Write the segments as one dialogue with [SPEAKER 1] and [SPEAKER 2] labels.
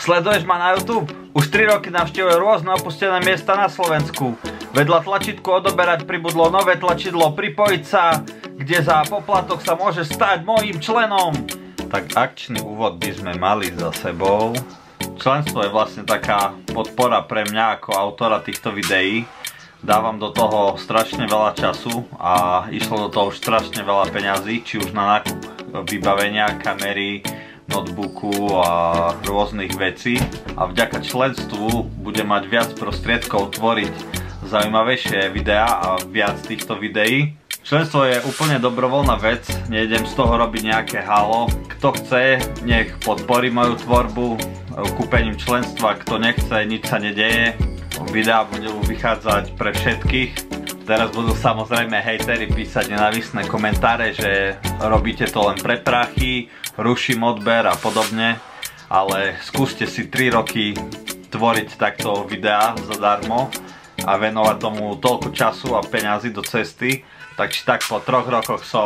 [SPEAKER 1] Sleduješ ma na YouTube? Už 3 roky navštevujem rôzne opustené miesta na Slovensku. Vedľa tlačítku odoberať pribudlo nové tlačidlo pripojiť sa, kde za poplatok sa môže stať mojím členom. Tak akčný úvod by sme mali za sebou. Členstvo je vlastne taká podpora pre mňa ako autora týchto videí. Dávam do toho strašne veľa času a išlo do toho už strašne veľa peňazí, či už na nákup vybavenia, kamery, notebooku a rôznych vecí. A vďaka členstvu budem mať viac prostriedkov tvoriť zaujímavejšie videá a viac týchto videí. Členstvo je úplne dobrovoľná vec, nejdem z toho robiť nejaké halo. Kto chce, nech podporí moju tvorbu kúpením členstva, kto nechce, nič sa nedeje. Videá budú vychádzať pre všetkých. Teraz budú samozrejme hejteri písať nenávistné komentáre, že robíte to len pre prachy, ruším odber a podobne. Ale skúste si 3 roky tvoriť takto videá zadarmo a venovať tomu toľko času a peňazí do cesty. Tak či tak po 3 rokoch som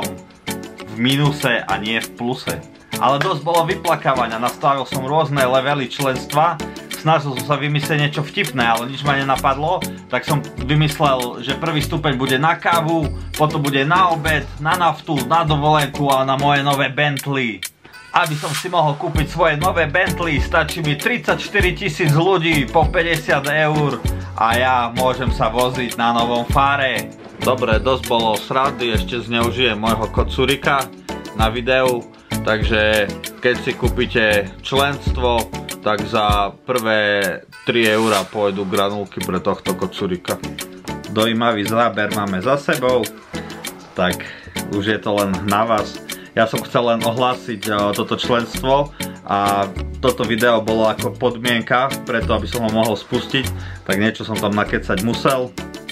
[SPEAKER 1] v mínuse a nie v pluse. Ale dosť bolo vyplakávania, nastavil som rôzne levely členstva. Snažil som sa vymyslieť niečo vtipné, ale nič ma nenapadlo, tak som vymyslel, že prvý stupeň bude na kávu, potom bude na obed, na naftu, na dovolenku a na moje nové Bentley. Aby som si mohol kúpiť svoje nové Bentley, stačí mi 34 000 ľudí po 50 eur a ja môžem sa voziť na novom fare. Dobre, dosť bolo srandy, ešte zneužijem môjho kocúrika na videu, takže keď si kúpite členstvo, tak za prvé 3 eurá pôjdu granulky pre tohto kocúrika. Dojímavý záber máme za sebou, tak už je to len na vás. Ja som chcel len ohlásiť toto členstvo a toto video bolo ako podmienka, preto aby som ho mohol spustiť, tak niečo som tam nakecať musel.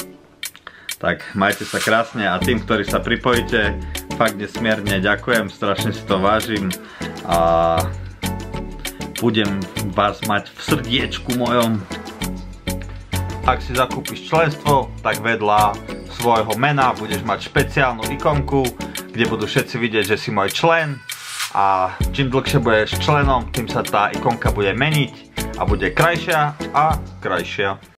[SPEAKER 1] Tak majte sa krásne a tým, ktorí sa pripojíte, fakt nesmierne ďakujem, strašne si to vážim a budem vás mať v srdiečku mojom. Ak si zakúpiš členstvo, tak vedľa svojho mena budeš mať špeciálnu ikonku, kde budú všetci vidieť, že si môj člen. A čím dlhšie budeš členom, tým sa tá ikonka bude meniť a bude krajšia a krajšia.